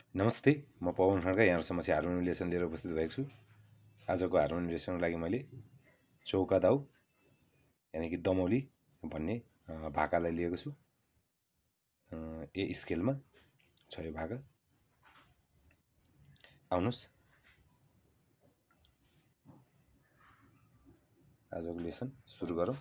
नमस्ते, म पवन खड्का यहाँ समस्या हार्मोनियम लिएर उपस्थित भएको छु। आजको हार्मोनियमको लागि मैले चौका दाउ यानि कि दमौली भन्ने भाकालाई लिएको छु। ए स्केलमा छ यो भाका। आउनुहोस् आजको लेसन सुरु गरौँ।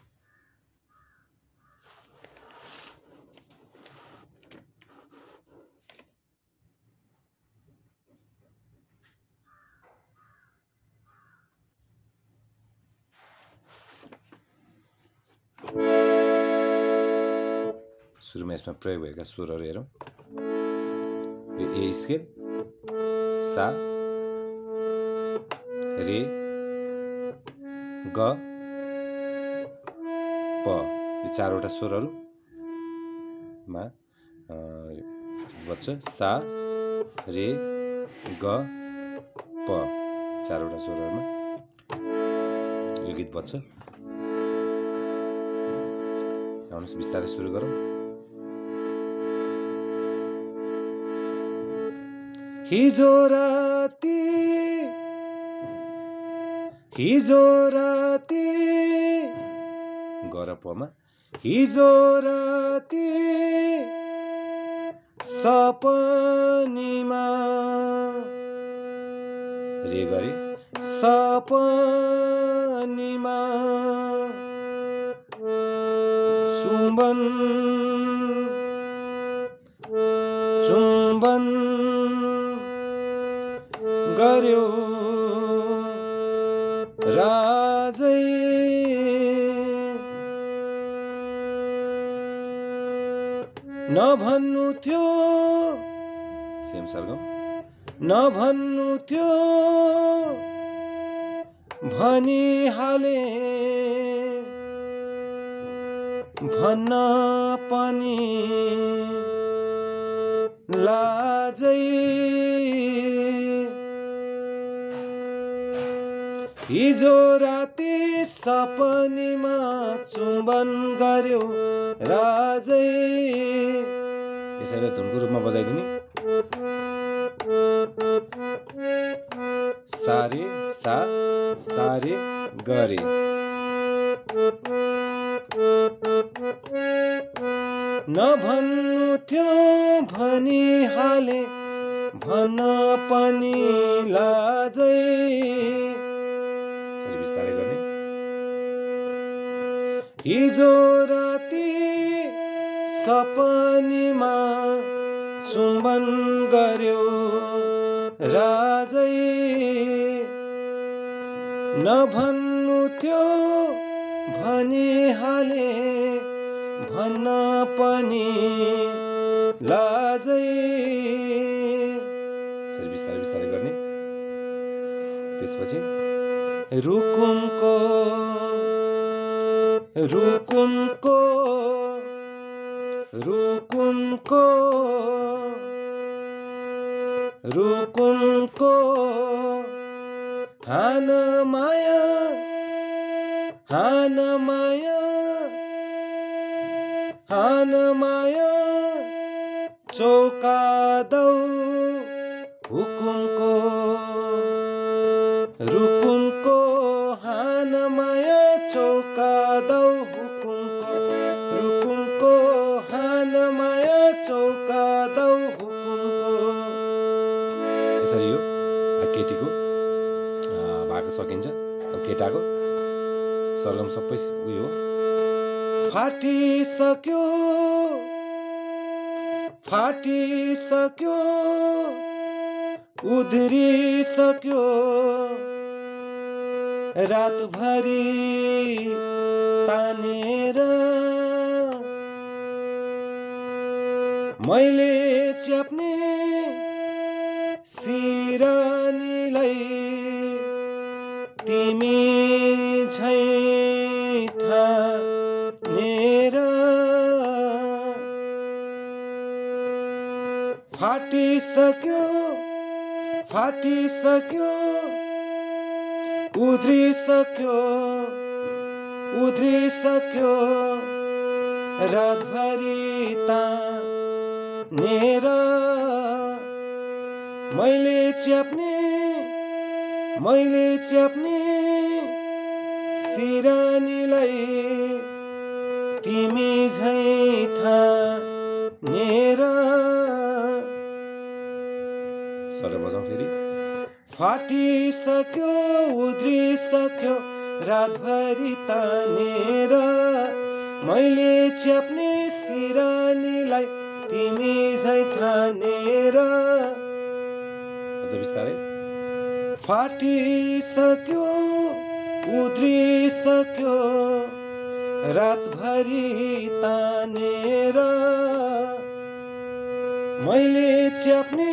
सुरुमा यसमा प्रयोग भएका स्वरहरू हेरौँ। यो ए स्केल, सा, रे, ग, प, यो चारवटा स्वरहरूमा बज्छ। सा, रे, ग, प, चारवटा स्वरहरूमा यो गीत बज्छ। आउनुहोस् बिस्तारै सुरु गरौँ। हिजो राती गर पमा, हिजो राती सपनीमा, रे गरे सपनीमा चुम्बन गर्यो राजै, नभन्नु थियो सेम सरगम, नभन्नु थियो भनिहाले, भन्न पनि लाजै, हिजो राति सपनीमा चुम्बन गर्यो राजै। यसैले धुनको रूपमा बजाइदिने। सारे सा, सारे गरे, नभन्नु थियो भनिहाले, भन्न पनि लाजै। बिस्तारै गर्ने। हिजो राति सपनीमा चुम्बन गर्यो राजै, नभन्नु थियो भनिहाले, भन्न पनि लाजै। बिस्तारै गर्ने। त्यसपछि रुकुमको हान माया चौका दौ हुकुमको, रुकुमको हान माया चौका दौ हुकुमको, रुकुमको हान माया चौका दौ हुकुमको। यसरी यो केटीको भाका सकिन्छ। अब केटाको सरगम सबै उयो फाटिसक्यो उध्रिसक्यो, रातभरि तानेर मैले च्याप्ने सिरानीलाई, तिमी झै ठानेर फाटिसक्यो उध्रिसक्यो, रातभरि तानेर मैले च्याप्ने सिरानीलाई तिमी झैं ठानेर सर बजाउँ फेरि फाटिसक्यो उद्रिसक्यो रातभरि तानेर मैले च्याप्ने सिरानीलाई तिमी झैं ठानेर अझ बिस्तारै फाटिसक्यो उद्रिसक्यो रातभरि तानेर मैले च्याप्ने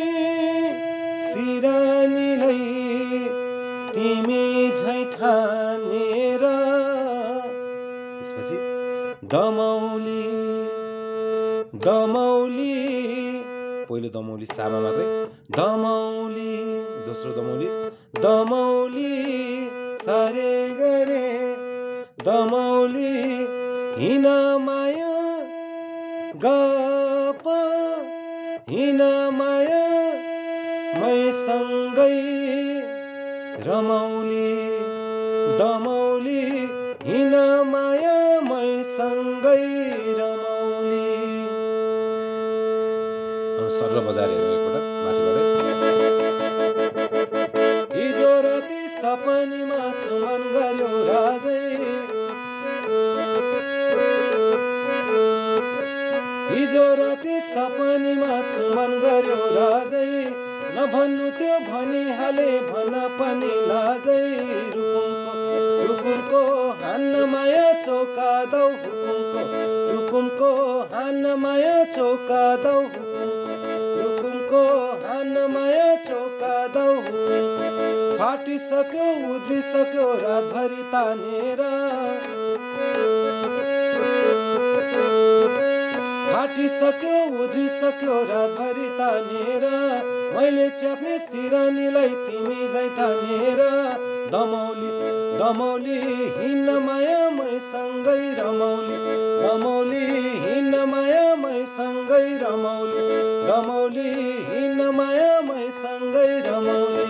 सिरानीलाई तिमी झैं ठानेर त्यसपछि दमौली पहिलो दमौली सामा मात्रै दमौली दोस्रो दमौली सारे गरे दमौली हिन माया गप हिन माया मैसँगै रमौली दमौली हिन माया मैसँगै रमौली सर बजार हेरौँ एकपटक माथिबाटै हिजो राति सपनीमा चुमन गर्यो राजै हिजो राति सपनीमा चुमन गर्यो राजै नभन्नु त्यो भनिहाले भन पनि लाजै रुकुमको हान्न माया चौका दौ रुकुमको हान्न माया चौका दौ रुकुमको हान्न माया चौका दौ फाटिसक्यो उद्रिसक्यो रातभरि तानेर फाटिसक्यो उद्रिसक्यो रातभरि तानेर मैले च्याप्ने सिरानीलाई तिमी झैं ठानेर दमौली हिन्न माया मैसँगै रमौली दमौली हिन्न माया मैसँगै रमौली दमौली हिन्न माया मैसँगै रमौली।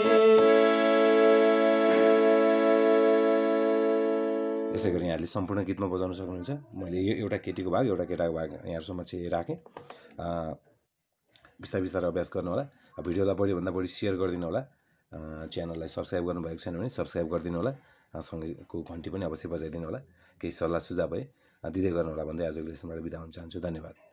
यसै गरी यहाँले सम्पूर्ण गीतमा बजाउन सक्नुहुन्छ। मैले यो एउटा केटीको भाग एउटा केटाको भाग यहाँहरुसम्म चाहिँ राखेँ। बिस्तारै अभ्यास गर्नु होला। भिडियोलाई बढीभन्दा बढी सेयर गरिदिनु होला। च्यानललाई सब्स्क्राइब गर्नुभएको छैन भने सब्स्क्राइब गरिदिनु होला। सँगैको घन्टी पनि अवश्य बजाइदिनु होला। केही सल्लाह सुझाव भए दिँदै गर्नु होला भन्दै आजको लेसनबाट बिदा हुन चाहन्छु। धन्यवाद।